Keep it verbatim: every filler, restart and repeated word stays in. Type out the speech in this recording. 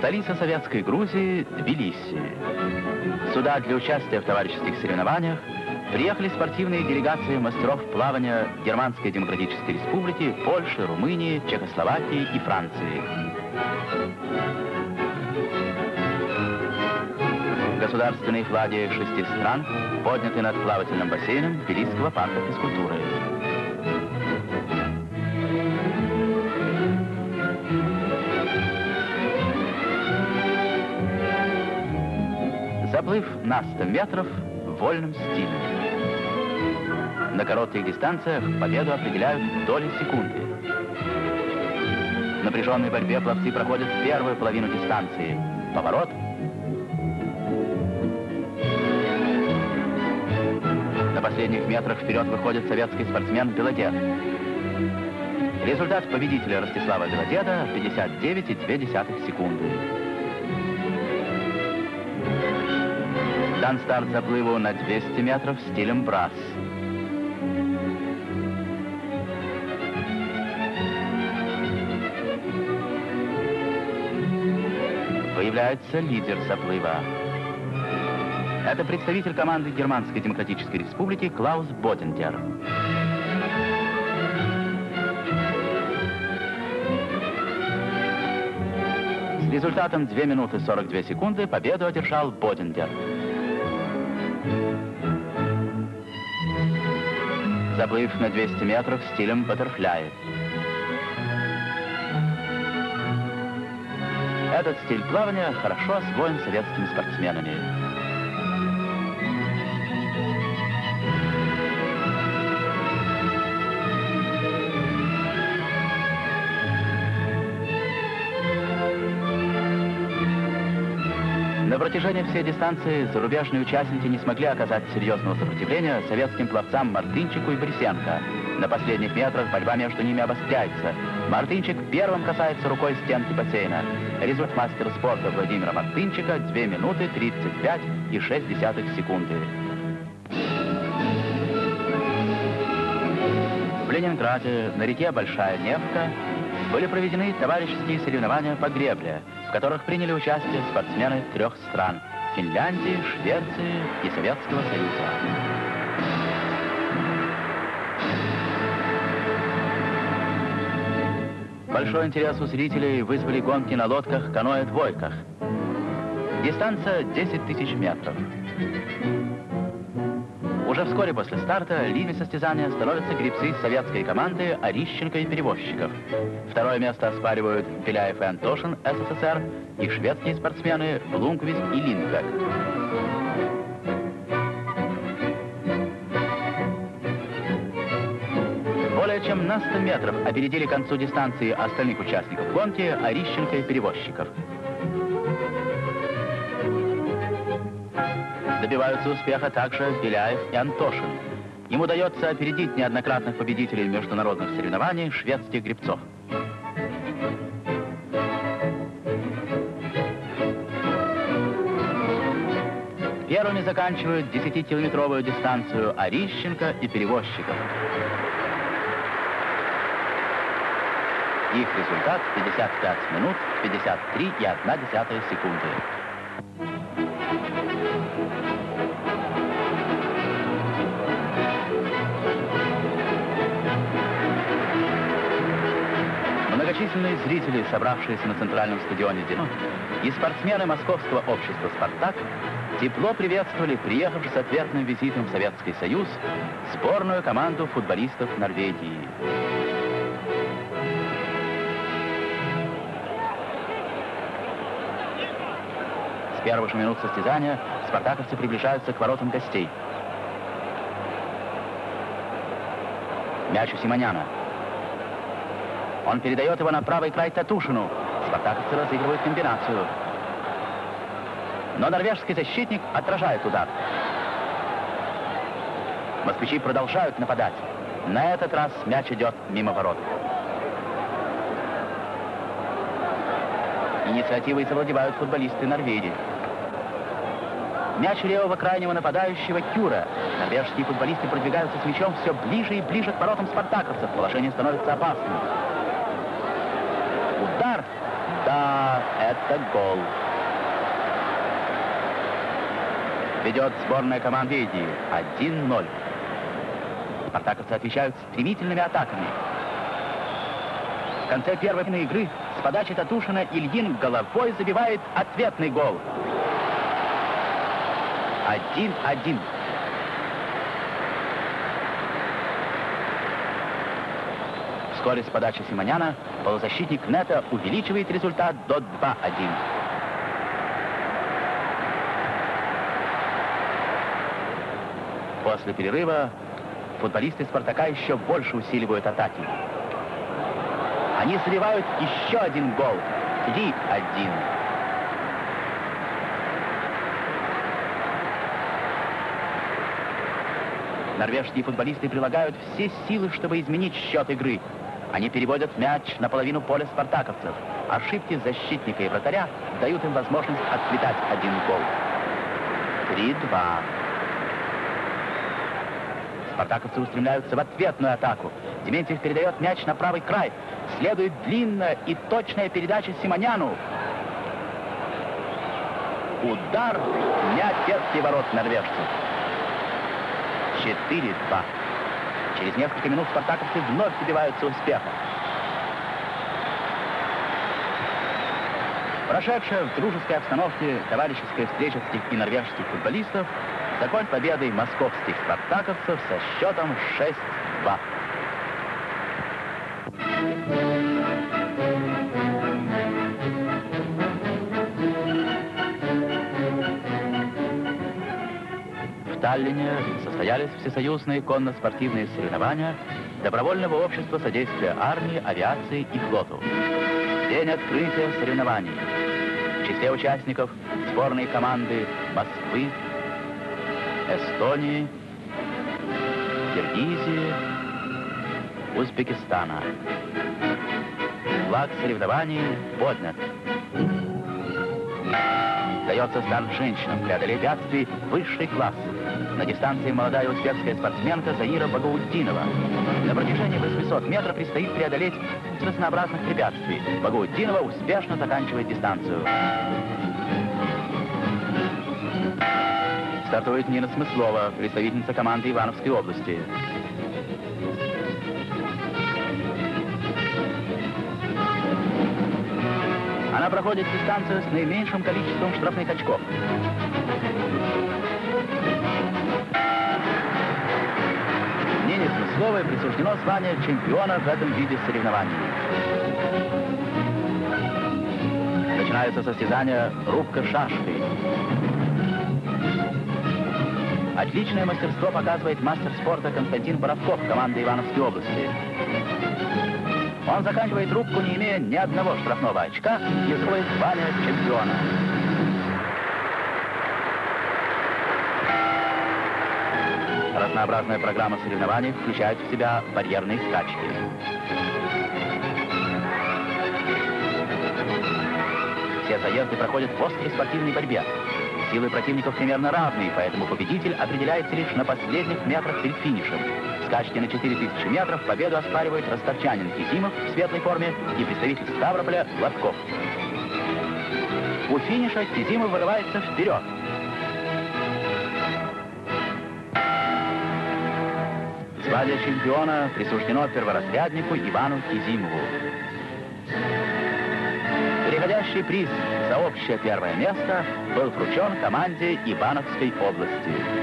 Столица советской Грузии – Тбилиси. Сюда для участия в товарищеских соревнованиях приехали спортивные делегации мастеров плавания Германской Демократической Республики, Польши, Румынии, Чехословакии и Франции. Государственные флаги шести стран подняты над плавательным бассейном Тбилисского парка физкультуры. Заплыв на сто метров в вольном стиле. На коротких дистанциях победу определяют доли секунды. В напряженной борьбе пловцы проходят первую половину дистанции. Поворот. На последних метрах вперед выходит советский спортсмен Белодед. Результат победителя Ростислава Белодеда — пятьдесят девять и две десятых секунды. Дан старт заплыву на двести метров стилем брас. Появляется лидер заплыва. Это представитель команды Германской Демократической Республики Клаус Бодендер. С результатом две минуты сорок две секунды победу одержал Бодендер. Заплыв на двести метров стилем баттерфляй. Этот стиль плавания хорошо освоен советскими спортсменами. На протяжении всей дистанции зарубежные участники не смогли оказать серьезного сопротивления советским пловцам Мартынчику и Борисенко. На последних метрах борьба между ними обостряется. Мартынчик первым касается рукой стенки бассейна. Результат мастера спорта Владимира Мартынчика — две минуты тридцать пять и шесть десятых секунды. В Ленинграде на реке Большая Невка были проведены товарищеские соревнования по гребле, в которых приняли участие спортсмены трех стран – Финляндии, Швеции и Советского Союза. Большой интерес у зрителей вызвали гонки на лодках, каноэ-двойках. Дистанция десять тысяч метров. Уже вскоре после старта лидерами состязания становятся гребцы советской команды Орищенко и Перевозчиков. Второе место оспаривают Беляев и Антошин, СССР, и шведские спортсмены Блумквист и Линдбек. Более чем на сто метров опередили к концу дистанции остальных участников гонки Орищенко и Перевозчиков. Добиваются успеха также Беляев и Антошин. Им удается опередить неоднократных победителей международных соревнований шведских гребцов. Первыми заканчивают десятикилометровую дистанцию Орищенко и Перевозчиков. Их результат — пятьдесят пять минут пятьдесят три и одна десятая секунды. Многочисленные зрители, собравшиеся на центральном стадионе «Динамо», и спортсмены Московского общества «Спартак» тепло приветствовали приехавших с ответным визитом в Советский Союз сборную команду футболистов Норвегии. С первых же минут состязания спартаковцы приближаются к воротам гостей. Мяч у Симоняна. Он передает его на правый край Татушину. Спартаковцы разыгрывают комбинацию. Но норвежский защитник отражает удар. Москвичи продолжают нападать. На этот раз мяч идет мимо ворот. Инициативой завладевают футболисты Норвегии. Мяч левого крайнего нападающего Кюра. Норвежские футболисты продвигаются с мячом все ближе и ближе к воротам спартаковцев. Положение становится опасным. Удар. Да, Это гол. Ведет сборная команды Эдии один ноль. Спартаковцы отвечают стремительными атаками. В конце первой игры с подачи Татушина Ильин головой забивает ответный гол. один один. Вскоре с подачи Симоняна полузащитник Нета увеличивает результат до два один. После перерыва футболисты «Спартака» еще больше усиливают атаки. Они забивают еще один гол. три один. Норвежские футболисты прилагают все силы, чтобы изменить счет игры. Они переводят мяч на половину поля спартаковцев. Ошибки защитника и вратаря дают им возможность отсветать один гол. три два. Спартаковцы устремляются в ответную атаку. Дементьев передает мяч на правый край. Следует длинная и точная передача Симоняну. Удар не отверстие ворот норвежцев. четыре два. Через несколько минут спартаковцы вновь добиваются успеха. Прошедшая в дружеской обстановке товарищеская встреча и норвежских футболистов закончилась победой московских спартаковцев со счетом шесть два. В Таллине состоялись всесоюзные конно-спортивные соревнования Добровольного общества содействия армии, авиации и флоту. День открытия соревнований. В числе участников сборные команды Москвы, Эстонии, Киргизии, Узбекистана. Флаг соревнований поднят. Дается старт женщинам преодолеть препятствий высший класс. На дистанции молодая узбекская спортсменка Заира Багаутдинова. На протяжении восьмисот метров предстоит преодолеть разнообразных препятствий. Багаутдинова успешно заканчивает дистанцию. Стартует Нина Смыслова, представительница команды Ивановской области. Она проходит дистанцию с наименьшим количеством штрафных очков. Нине Смысловой присуждено звание чемпиона в этом виде соревнований. Начинаются состязания рубка шашкой. Отличное мастерство показывает мастер спорта Константин Боровков команды Ивановской области. Он заканчивает рубку, не имея ни одного штрафного очка, и заслуживает звание чемпиона. Разнообразная программа соревнований включает в себя барьерные скачки. Все заезды проходят в острой спортивной борьбе. Силы противников примерно равные, поэтому победитель определяется лишь на последних метрах перед финишем. В скачке на четыре тысячи метров победу оспаривает ростовчанин Кизимов в светлой форме и представитель Ставрополя Гладков. У финиша Кизимов вырывается вперед. Звание чемпиона присуждено перворазряднику Ивану Кизимову. Переходящий приз за общее первое место был вручен команде Ивановской области.